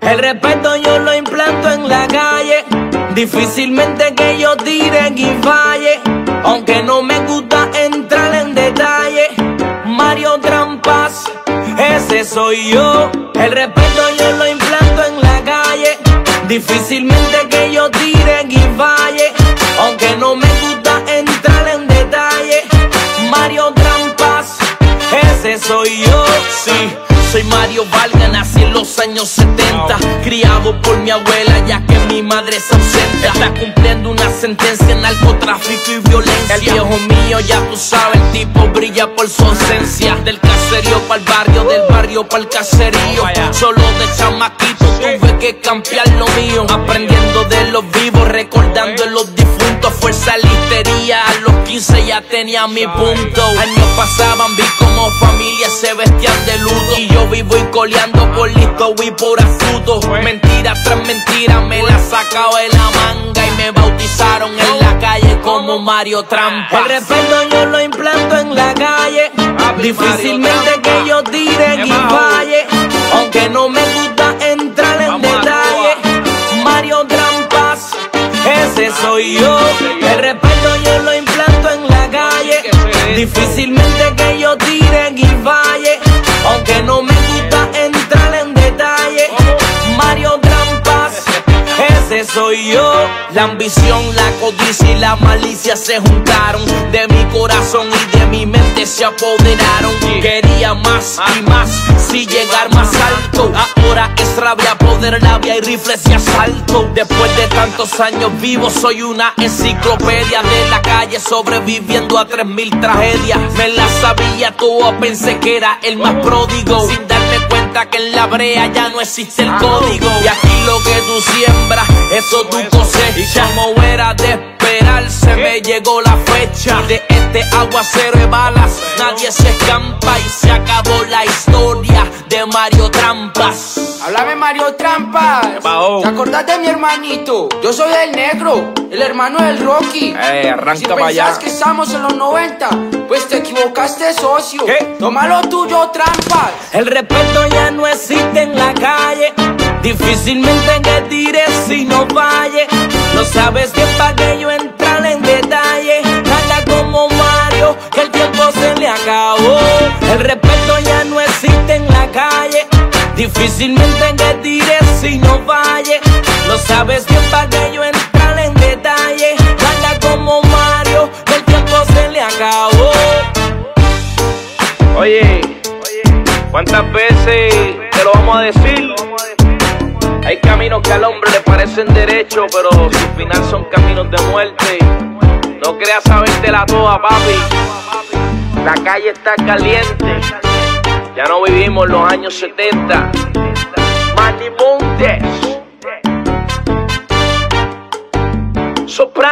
El respeto yo lo implanto en la calle. Difícilmente que yo tire y falle, aunque no me gusta entrar en detalle. Mario Trampas, ese soy yo. El respeto yo lo implanto en la calle. Difícilmente que yo tire y falle, aunque no me gusta entrar en detalle. Mario Trampas, ese soy yo. Sí, soy Mario Valga, nací en los años 70, criado por mi abuela ya que mi madre es ausente. Está cumpliendo una sentencia en narcotráfico y violencia. El viejo mío, ya tú sabes, el tipo brilla por su ausencia. Del caserío pa'l barrio, del barrio pa'l caserío. Solo de chamaquito tuve que cambiar lo mío. Aprendiendo de los vivos, recordando en los difuntos. Fuerza listería, a los 15 ya tenía mi punto. Años pasaban, vi como familias se vestían de luto. Y yo vivo y coleando por listo y por astuto. Mentira tras mentira me la sacado de la manga. Y me bautizaron en la calle como Mario Trampas. El respeto yo lo implanto en la calle. Difícilmente que yo tire y falle, aunque no me gusta entrar en detalle. Mario Trampas, ese soy yo. El respeto yo lo implanto en la calle. Difícilmente que yo tire y falle, aunque no me gusta entrar en detalle. Mario Trampas, ese soy yo. La ambición, la codicia y la malicia se juntaron. De mi corazón y de mi mente se apoderaron. Quería más y más, si llegar más alto. Ahora es rabia, poder, labia y rifles y asalto. Después de tantos años vivos soy una enciclopedia de la calle, sobreviviendo a 3000 tragedias. Me la sabía todo, pensé que era el más pródigo, sin darme cuenta que en la brea ya no existe el código. Y aquí lo que tú siembras, eso tú cosechas. Y como era de esperar, se me llegó la fecha. De este aguacero de balas nadie se escampa y se acabó la historia de Mario Trampas. Háblame, Mario Trampas. ¿Te acordás de mi hermanito? Yo soy el negro, el hermano del Rocky. Arranca si para allá. pensás que estamos en los 90, pues te equivocaste, socio. Toma lo tuyo, Trampas. El respeto ya no existe en la calle. Difícilmente que tires si no falle. No sabes bien pa' que yo entrar en detalle. Nada como Mario, que el tiempo se le acabó. El respeto ya no existe en la calle. Difícilmente que tires si no falle. Lo sabes bien pa' que yo entrar en detalle. Nada como Mario, que el tiempo se le acabó. Oye, ¿cuántas veces te lo vamos a decir? Hay caminos que al hombre le parecen derechos, pero su final son caminos de muerte. No creas sabértela toda, papi. La calle está caliente. Ya no vivimos los años 70. Manny Montes. Soprano.